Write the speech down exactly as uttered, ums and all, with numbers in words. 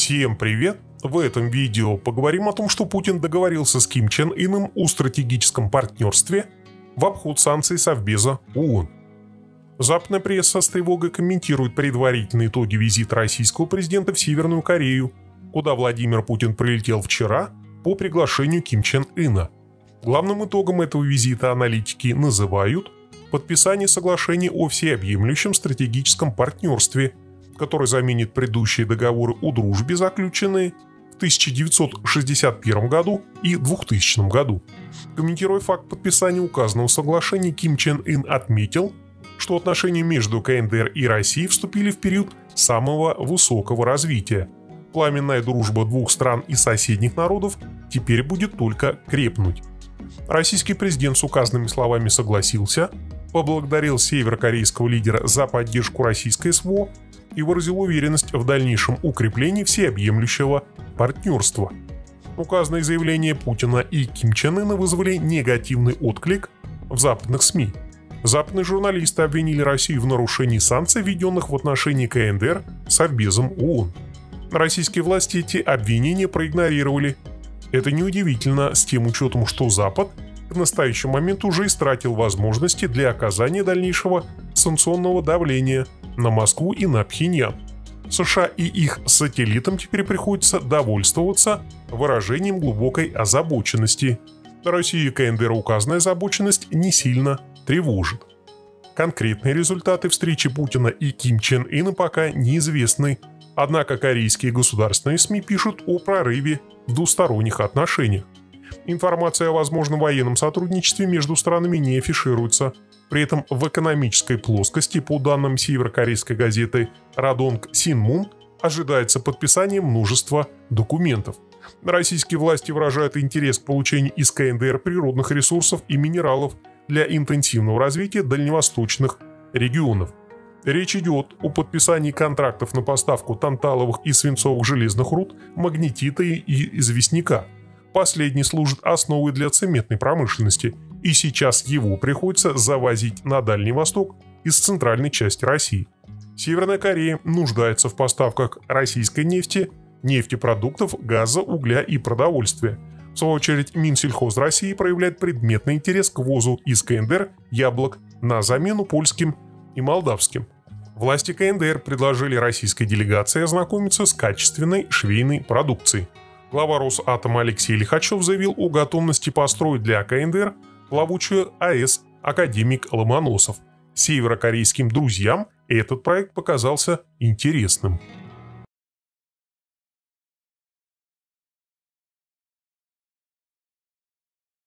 Всем привет! В этом видео поговорим о том, что Путин договорился с Ким Чен Ыном о стратегическом партнерстве в обход санкций Совбеза ООН. Западная пресса с тревогой комментирует предварительные итоги визита российского президента в Северную Корею, куда Владимир Путин прилетел вчера по приглашению Ким Чен Ына. Главным итогом этого визита аналитики называют подписание соглашения о всеобъемлющем стратегическом партнерстве, который заменит предыдущие договоры о дружбе, заключенные в тысяча девятьсот шестьдесят первом году и двухтысячном году. Комментируя факт подписания указанного соглашения, Ким Чен Ын отметил, что отношения между КНДР и Россией вступили в период самого высокого развития. Пламенная дружба двух стран и соседних народов теперь будет только крепнуть. Российский президент с указанными словами согласился, поблагодарил северокорейского лидера за поддержку российской СВО и выразил уверенность в дальнейшем укреплении всеобъемлющего партнерства. Указанные заявления Путина и Ким Чен Ына вызвали негативный отклик в западных СМИ. Западные журналисты обвинили Россию в нарушении санкций, введенных в отношении КНДР Совбезом ООН. Российские власти эти обвинения проигнорировали. Это неудивительно, с тем учетом, что Запад к настоящему моменту уже истратил возможности для оказания дальнейшего санкционного давления на Москву и на Пхеньян. США и их сателлитам теперь приходится довольствоваться выражением глубокой озабоченности. Россию и КНДР указанная озабоченность не сильно тревожит. Конкретные результаты встречи Путина и Ким Чен Ына пока неизвестны, однако корейские государственные СМИ пишут о прорыве в двусторонних отношениях. Информация о возможном военном сотрудничестве между странами не афишируется. При этом в экономической плоскости, по данным северокорейской газеты Радонг Синмун, ожидается подписание множества документов. Российские власти выражают интерес к получению из КНДР природных ресурсов и минералов для интенсивного развития дальневосточных регионов. Речь идет о подписании контрактов на поставку танталовых и свинцовых железных руд, магнетита и известняка. Последний служит основой для цементной промышленности, и сейчас его приходится завозить на Дальний Восток из центральной части России. Северная Корея нуждается в поставках российской нефти, нефтепродуктов, газа, угля и продовольствия. В свою очередь, Минсельхоз России проявляет предметный интерес к ввозу из КНДР яблок на замену польским и молдавским. Власти КНДР предложили российской делегации ознакомиться с качественной швейной продукцией. Глава Росатома Алексей Лихачев заявил о готовности построить для КНДР плавучую АЭС «Академик Ломоносов». Северокорейским друзьям этот проект показался интересным.